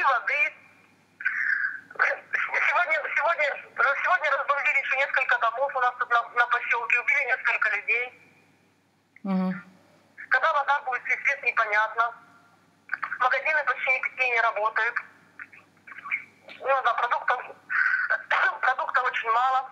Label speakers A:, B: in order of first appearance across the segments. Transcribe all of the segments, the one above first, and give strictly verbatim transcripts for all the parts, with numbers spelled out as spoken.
A: ни воды. Сегодня, сегодня, сегодня разбомбили еще несколько домов у нас тут на, на поселке, убили несколько людей.
B: Угу.
A: Когда вода будет, и свет, непонятно. Магазины почти никакие не работают. Ну да, продуктов, продуктов очень мало.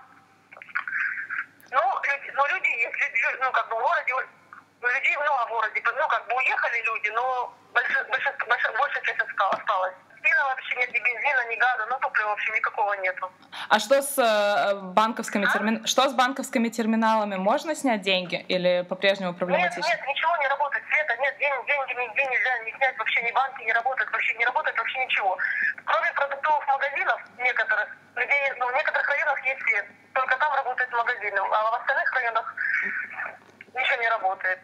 A: Ну, люди, ну, люди, если, ну, как бы в городе, ну, людей много в городе, ну, как бы уехали люди, но большинство, большинство, большая часть осталась. Бензина вообще нет, ни бензина, ни газа, ну, топлива вообще никакого нету.
B: А что с э, банковскими
A: а?
B: терминалами? Что с банковскими терминалами? Можно снять деньги или по-прежнему проблематично?
A: Нет, нет, ничего не работает, Света, нет, деньги, деньги нигде нельзя не снять, вообще ни банки не работают, вообще не работает вообще ничего. Кроме продуктовых магазинов некоторых, где, ну, в некоторых районах есть свет, только там работают магазины, а в остальных районах ничего не работает.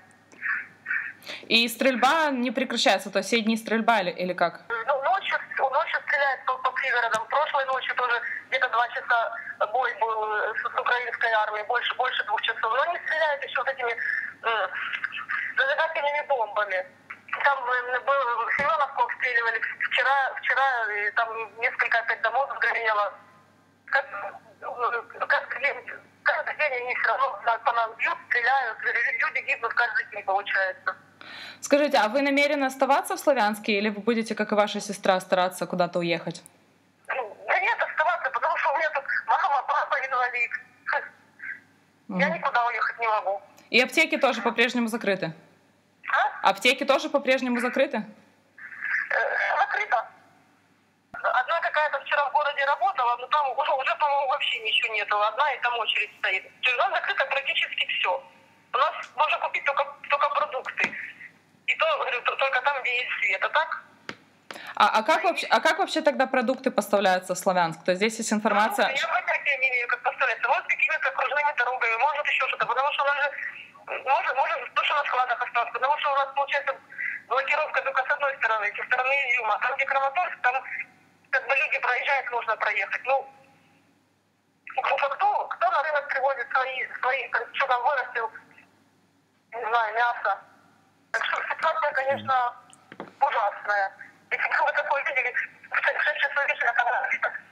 B: И стрельба не прекращается, то есть все дни стрельба или, или как?
A: Ну, ночью, ночью стреляют по, по пригородам. Прошлой ночью тоже где-то два часа бой был с, с украинской армией, больше, больше двух часов. Но они стреляют еще вот этими э, зажигательными бомбами. Там э, был, Семеновку обстреливали вчера, вчера и там несколько опять домов сгорело. Как, каждый день, каждый день они все равно по нам бьют, стреляют. Люди гибнут каждый день, получается.
B: Скажите, а вы намерены оставаться в Славянске или вы будете, как и ваша сестра, стараться куда-то уехать?
A: Да нет, оставаться, потому что у меня тут мама, папа инвалид. Mm. Я никуда уехать не могу.
B: И аптеки тоже по-прежнему закрыты?
A: А?
B: Аптеки тоже по-прежнему закрыты?
A: Э, закрыто. Одна какая-то вчера в городе работала, но там уже, уже по-моему, вообще ничего нету. Одна и там очередь стоит. То есть у нас закрыто практически все. У нас можно купить только, только продукты. И то, говорю, только там, где есть свет. А так?
B: А, а, как вообще, а как вообще тогда продукты поставляются в Славянск? То есть здесь есть информация...
A: Ну, я понятия не имею, как поставляется. Может, какими-то окружными дорогами, может, еще что-то. Потому что у нас же... Может, может, то, что на складах осталось. Потому что у нас, получается, блокировка только с одной стороны, со стороны Изюма. Там, где Краматорск, там как бы люди проезжают, нужно проехать. Ну, кто, кто на рынок привозит свои, свои, что там вырастил, не знаю, мясо. Так что ситуация, конечно, ужасная. Если бы вы такое видели, в шесть часов вечера, когда...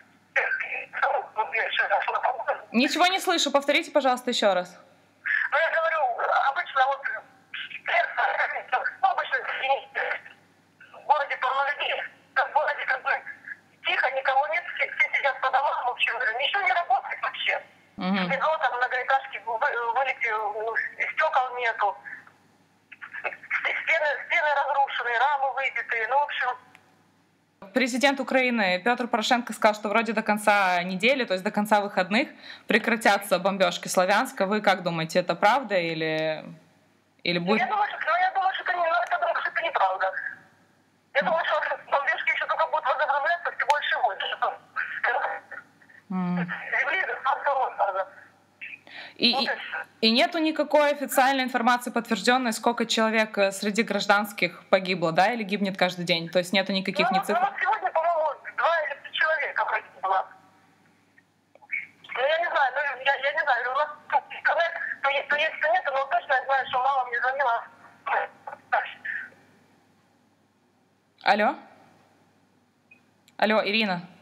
B: Ничего не слышу, повторите, пожалуйста, еще раз.
A: Ну, я говорю, обычно вот... Ну, обычно в городе полно людей, в городе как бы тихо, никого нет, все, все сидят по домам, в общем, ничего не работает вообще.
B: Угу.
A: Бедро там многоэтажки вылетел, стекол нету. Стены, стены разрушены, рамы выбиты, ну, в общем...
B: Президент Украины Петр Порошенко сказал, что вроде до конца недели, то есть до конца выходных, прекратятся бомбежки Славянска. Вы как думаете, это правда или, или будет...
A: Я думаю, что, ну, я думаю, что это, не, я думаю, что это неправда. Я думаю, что бомбежки еще только будут возобновляться все больше и больше.
B: Mm.
A: Земли осталось.
B: И, и, и нету никакой официальной информации подтвержденной, сколько человек среди гражданских погибло, да, или гибнет каждый день? То есть нету никаких
A: ну,
B: ни цифр?
A: Ну, сегодня, по-моему, два или три человека погибло. Ну, я не знаю, ну, я, я не знаю, у нас сказать, то есть, то есть, то нет, но точно я знаю, что мама мне звонила.
B: Алло? Алло, Ирина?